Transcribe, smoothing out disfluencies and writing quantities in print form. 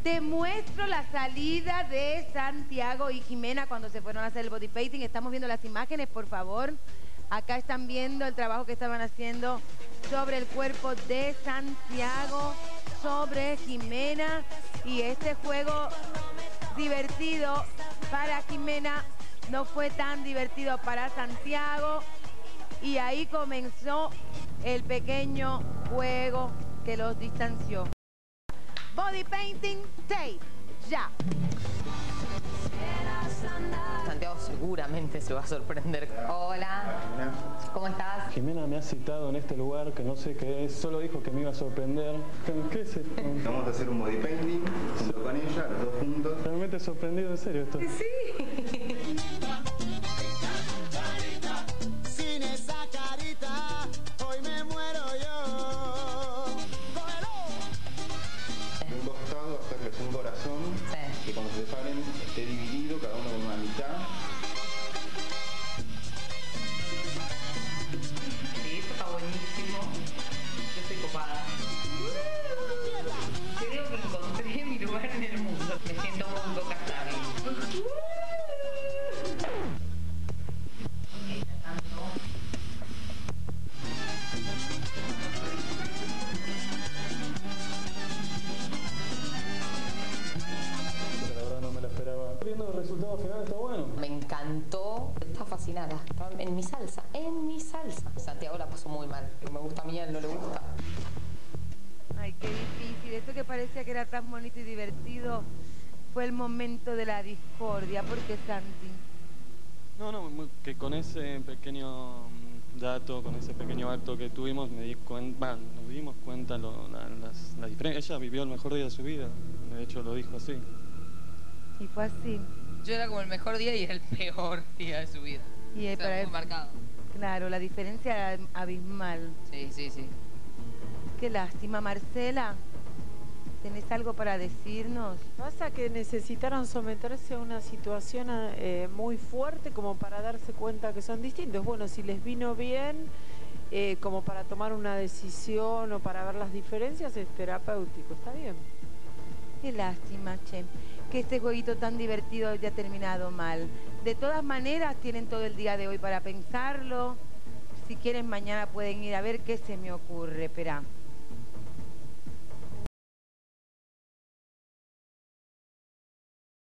Te muestro la salida de Santiago y Jimena cuando se fueron a hacer el body painting. Estamos viendo las imágenes, por favor. Acá están viendo el trabajo que estaban haciendo sobre el cuerpo de Santiago, sobre Jimena. Y este juego divertido para Jimena no fue tan divertido para Santiago. Y ahí comenzó el pequeño juego que los distanció. Body painting, tape, ya. Santiago seguramente se va a sorprender. Hola, ¿cómo estás? Jimena me ha citado en este lugar que no sé qué es, solo dijo que me iba a sorprender. ¿Qué es esto? Vamos a hacer un body painting junto con ella, los dos juntos. Realmente sorprendido, en serio esto. Sí. Sin esa carita, hoy me muero yo. De un costado hacerles un corazón, Sí. que cuando se separen esté dividido, cada uno con una mitad. Sí, esto está buenísimo. Yo estoy copada. Creo que encontré mi lugar en el mundo. Me siento muy Boca Starling. La verdad no me la esperaba. Viendo el resultado final está bueno. Me encantó, está fascinada, está en mi salsa, Santiago la pasó muy mal, me gusta a mí, a él no le gusta. Ay, qué difícil. Esto que parecía que era tan bonito y divertido fue el momento de la discordia. ¿Por qué, Santi? No, que con ese pequeño dato, con ese pequeño acto que tuvimos, me di cuenta, nos dimos cuenta la diferencia. Ella vivió el mejor día de su vida, de hecho lo dijo así. Y fue así. Yo era como el mejor día y era el peor día de su vida. Y O sea, para muy marcado. Claro, la diferencia era abismal. Sí, sí, sí. Qué lástima, Marcela. ¿Tenés algo para decirnos? Pasa que necesitaron someterse a una situación muy fuerte como para darse cuenta que son distintos. Bueno, si les vino bien, como para tomar una decisión o para ver las diferencias, es terapéutico. Está bien. Qué lástima, che, que este jueguito tan divertido haya terminado mal. De todas maneras, tienen todo el día de hoy para pensarlo. Si quieren, mañana pueden ir a ver qué se me ocurre. Espera.